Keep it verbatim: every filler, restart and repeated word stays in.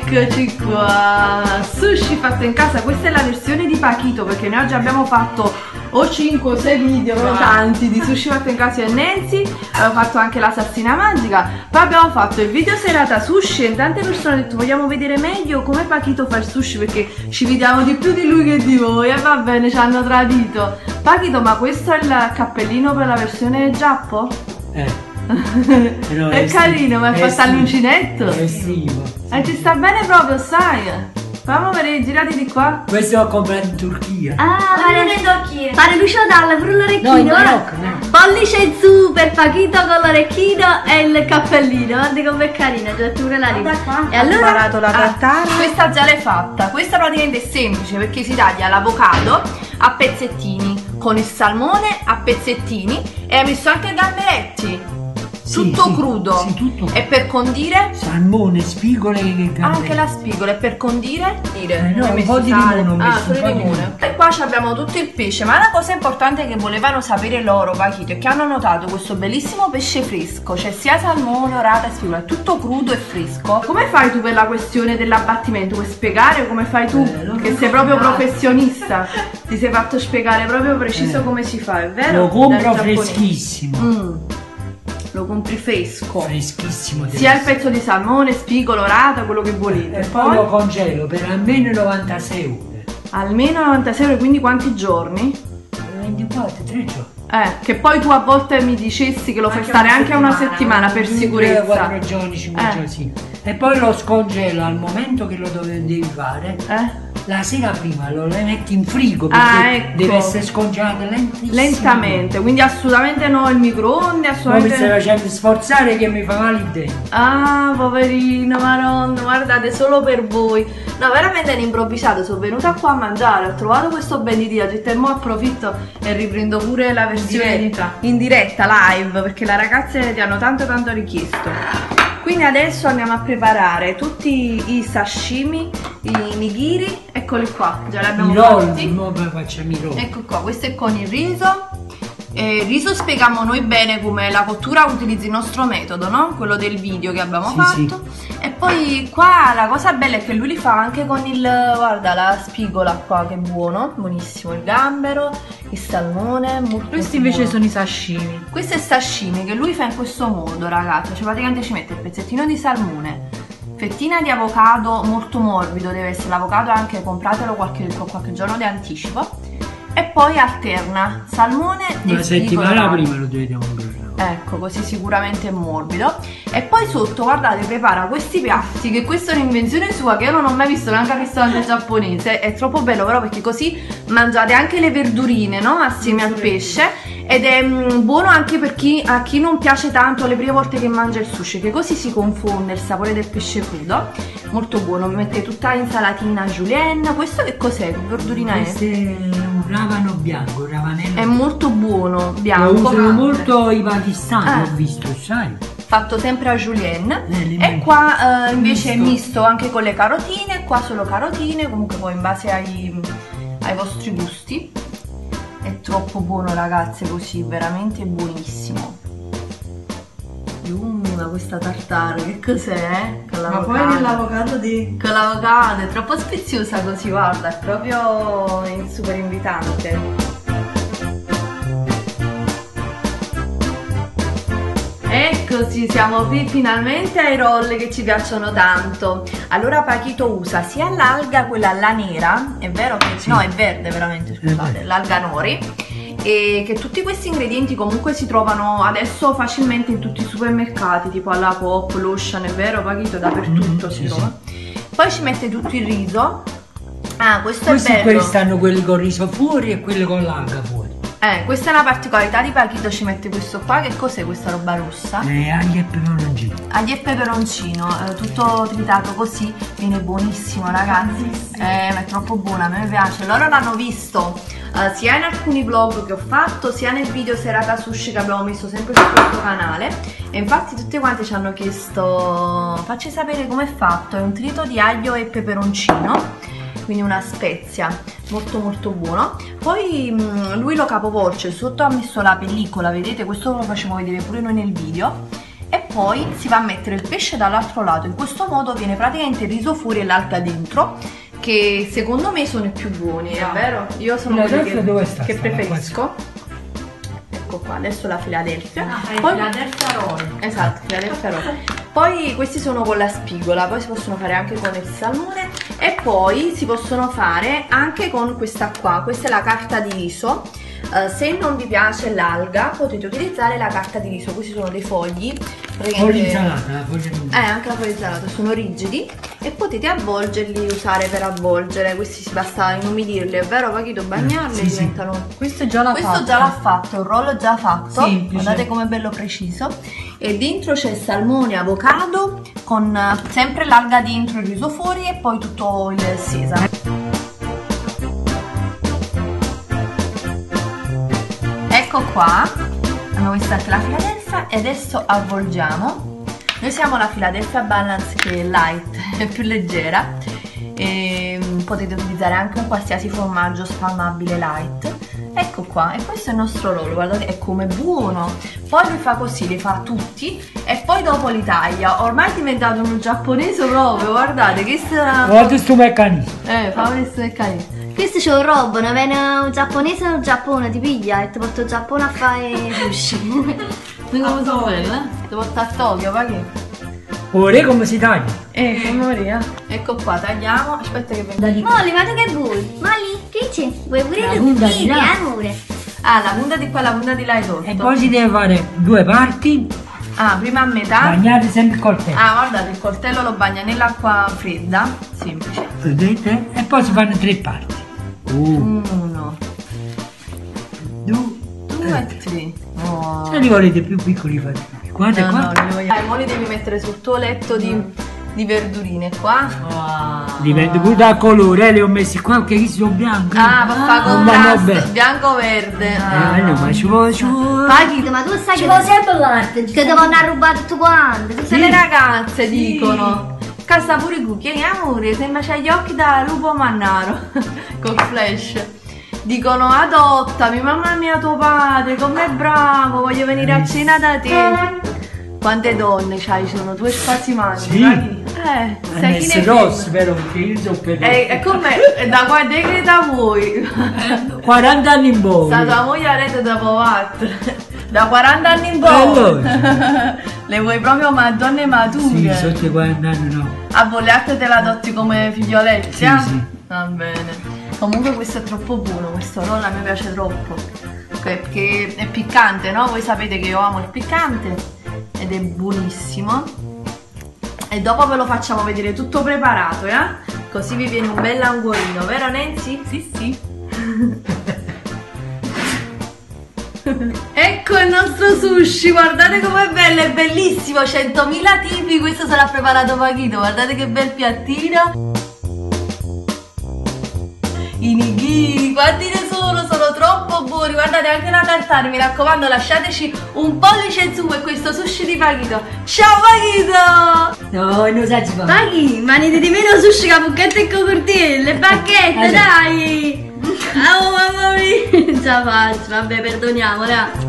Eccoci qua, sushi fatto in casa. Questa è la versione di Paquito, perché noi oggi abbiamo fatto o cinque o sei video, wow, tanti di sushi fatto in casa e Nancy. Abbiamo fatto anche la salsina magica. Poi abbiamo fatto il video serata sushi e tante persone hanno detto vogliamo vedere meglio come Paquito fa il sushi, perché ci vediamo di più di lui che di voi. E va bene, ci hanno tradito. Paquito, ma questo è il cappellino per la versione Giappo? Eh Però è, è carino, ma è fatto all'uncinetto. È estivo. E ci sta bene proprio, sai? Fammi vedere, girati di qua. Questo l'ho comprato in Turchia. Ah, fare le Turchia. Fare Lucio Dalla pure l'orecchino. No, in Marocco, no. Pollice in su per Paquito con l'orecchino e il cappellino. Guarda com'è carina, c'è pure la rima. E allora ho imparato la tartare. Ah, questa già l'hai fatta. Questa praticamente è semplice perché si taglia l'avocado a pezzettini con il salmone a pezzettini e hai messo anche i gamberetti. Tutto sì, crudo. Sì, tutto. E per condire? Salmone, spigole e gamberetti. Anche la spigola. E per condire? Dire. Eh no, un po' di limone. Ah, solo il limone. E qua abbiamo tutto il pesce. Ma una cosa importante che volevano sapere loro, Paquito, è che hanno notato questo bellissimo pesce fresco. Cioè sia salmone, orata e spigola. È tutto crudo e fresco. Come fai tu per la questione dell'abbattimento? Puoi spiegare come fai tu? Eh, che sei proprio professionista. Ti sei fatto spiegare proprio preciso eh. come si fa, è vero? Lo compro freschissimo. Mm. Lo compri fresco, freschissimo, sia il pezzo di salmone, spigolo, orata, quello che volete. E poi, poi lo congelo per almeno novantasei ore. Almeno novantasei ore, quindi quanti giorni? ventiquattro, tre giorni. Eh, che poi tu a volte mi dicessi che lo fai stare anche una settimana per sicurezza. quattro giorni, cinque eh. giorni, sì. E poi lo scongelo al momento che lo devi fare. Eh? La sera prima lo metti in frigo perché ah, ecco. deve essere scongelato lentissimo. Lentamente, quindi assolutamente no il microonde, assolutamente. Ma mi stai facendo sforzare che mi fa male il dente. Ah, poverino, maronna, guardate, solo per voi. No, veramente è improvvisato, sono venuta qua a mangiare, ho trovato questo ben di dia, ho detto e mo approfitto e riprendo pure la versione in diretta, in diretta live, perché le ragazze ti hanno tanto tanto richiesto. Quindi adesso andiamo a preparare tutti i sashimi, i nigiri, eccoli qua, già li abbiamo fatti. Facciamo i roll. Ecco qua, questo è con il riso. Eh, il riso spieghiamo noi bene come la cottura utilizzi il nostro metodo, no? Quello del video che abbiamo sì, fatto. Sì. E poi qua la cosa bella è che lui li fa anche con il, guarda, la spigola qua che è buono, buonissimo, il gambero, il salmone, molto questi buono. Invece sono i sashimi. Questo è sashimi che lui fa in questo modo, ragazzi, cioè praticamente ci mette il pezzettino di salmone, fettina di avocado molto morbido, deve essere l'avocado anche, compratelo qualche, qualche giorno di anticipo. E poi alterna salmone e una settimana prima lo dovete comprare. Ecco, così sicuramente è morbido. E poi sotto, guardate, prepara questi piatti, che questa è un'invenzione sua che io non ho mai visto neanche al ristorante giapponese. È troppo bello però perché così mangiate anche le verdurine, no? Assieme al pesce. Ed è mm, buono anche per chi, a chi non piace tanto le prime volte che mangia il sushi, che così si confonde il sapore del pesce crudo. Molto buono, mettete tutta l'insalatina julienne. Questo che cos'è? Che verdurina è? Questo è un ravano bianco, un ravanello. È molto buono, bianco. Lo usano molto i pakistani, eh. ho visto, sai? Fatto sempre a julienne. Eh, e qua eh, invece misto. È misto anche con le carotine, qua solo carotine, comunque poi in base ai, ai vostri gusti. È troppo buono, ragazze, così, veramente buonissimo. Yummy, ma questa tartare, che cos'è? Ma poi nell'avocado di... Con l'avocado, è troppo speziosa così, guarda, è proprio super invitante. Eccoci, siamo qui finalmente ai roll che ci piacciono tanto. Allora Paquito usa sia l'alga, quella alla nera, è vero che sì. No, è verde veramente, scusate, l'alga nori, e che tutti questi ingredienti comunque si trovano adesso facilmente in tutti i supermercati, tipo alla Coop, l'Ocean, è vero Paquito, dappertutto mm, si sì, trova. Sì. Poi ci mette tutto il riso. Ah, questo Questi è bello. Questi stanno quelli con il riso fuori e quelli con l'alga fuori. Eh, questa è una particolarità di Paquito, ci mette questo qua, che cos'è questa roba rossa? Eh, aglio e peperoncino. Aglio e peperoncino, eh, tutto tritato così, viene buonissimo ragazzi, eh, è troppo buona, a me piace. Loro l'hanno visto eh, sia in alcuni vlog che ho fatto, sia nel video serata sushi che abbiamo messo sempre su questo canale. E infatti tutte quante ci hanno chiesto, facci sapere com'è fatto, è un trito di aglio e peperoncino, quindi una spezia molto molto buono. Poi mh, lui lo capovolge, sotto ha messo la pellicola, vedete, questo lo facciamo vedere pure noi nel video, e poi si va a mettere il pesce dall'altro lato. In questo modo viene praticamente il riso fuori e l'alga dentro, che secondo me sono i più buoni, è vero? Io sono quelli che, dove sta che stata preferisco. Ecco qua, adesso la Philadelphia. Ah, poi, Philadelphia roll. esatto, Philadelphia roll. Poi questi sono con la spigola, poi si possono fare anche con il salmone e poi si possono fare anche con questa qua, questa è la carta di riso. Uh, se non vi piace l'alga potete utilizzare la carta di riso, questi sono dei fogli. Fogli di salata, fogli di... Eh, anche la foglia di salata, sono rigidi e potete avvolgerli, usare per avvolgere. Questi si basta inumidirli, è vero Paquito? Bagnarli sì, diventano. Sì. Questo già l'ha fatto. Questo già l'ha fatto, un rollo già fatto. Semplice. Guardate com'è bello preciso. E dentro c'è salmone, avocado, con uh, sempre l'alga dentro, il riso fuori e poi tutto il sesamo. Ecco qua, hanno visto anche la Philadelphia e adesso avvolgiamo. Noi siamo la Philadelphia Balance, che è light, è più leggera, e potete utilizzare anche un qualsiasi formaggio spalmabile light. Ecco qua, e questo è il nostro rollo, guardate, è come buono. Poi li fa così, li fa tutti e poi dopo li taglia. Ormai è diventato un giapponese proprio, guardate che sta... Guarda questo meccanismo. Eh, fa questo meccanismo. Questo c'è un robo, non viene un giapponese nel Giappone, ti piglia e ti porta in Giappone a fare sushi. Tu come sono bella? Ti porta a Tokyo, va che? Ora come si taglia? Eh, che Maria. Ecco qua, tagliamo. Aspetta che venga di Molly, guarda che vuoi? Molly, che c'è? Vuoi pure La tu? punta di Sì, là. amore. Ah, la punta di qua, la punta di là è torto. E poi si deve fare due parti, Ah, prima a metà. bagnate sempre il coltello. Ah, guardate, il coltello lo bagna nell'acqua fredda. Semplice. Vedete? E poi si fanno tre parti. Uh, Uno, due, due e tre. Oh. se li volete più piccoli fate. Guarda No, qua. no, li voglio. Ah, ora li devi mettere sul tuo letto di, di verdurine qua. Wow. Dipende pure dal colore, eh, li ho messi qua perché sono bianchi. Ah, per fare non vanno contrasto. bene. Bianco-verde. Eh, no, ma ci vuole, ci vuole. Paghito, ma tu sai Ci che vuole sempre l'arte. che devono andare a rubare tutto quanto. Tu Se sai le ragazze dicono casa pure i cucchiai, amore, sembra c'hai gli occhi da lupo mannaro col flash. Dicono adottami, mamma mia tuo padre, com'è bravo, voglio venire a cena da te. Quante donne c'hai? Sono due spazimanti. Sì. Eh, È sai chi messo ne rosso, però, perché io sono per E, e come? Da quando è che da voi? quaranta anni in bolla. Sta tua moglie arete da povattere. Da quaranta anni in Allora. Le vuoi proprio ma donne Sì, mature? sotto i quaranta anni no. A volte te la adotti come figlioletti, Sì, eh? sì. Va bene. Comunque questo è troppo buono, questo roll a me piace troppo. Ok, perché è piccante, no? Voi sapete che io amo il piccante ed è buonissimo. E dopo ve lo facciamo vedere tutto preparato, eh? Così vi viene un bel languorino, vero Nancy? Sì, sì. Ecco il nostro sushi, guardate com'è bello, è bellissimo, centomila tipi, questo sarà preparato Paquito, guardate che bel piattino. I nigiri, quanti ne sono? Sono troppo buoni, guardate anche la tartare, mi raccomando lasciateci un pollice in su per questo sushi di Paquito. Ciao Paquito! No, non sai ci fa. Paghi, manite di meno sushi, capucchette e cocortelle, bacchette, Eh, dai! Oh mamma mia! Ce la faccio, vabbè, perdoniamo, dai.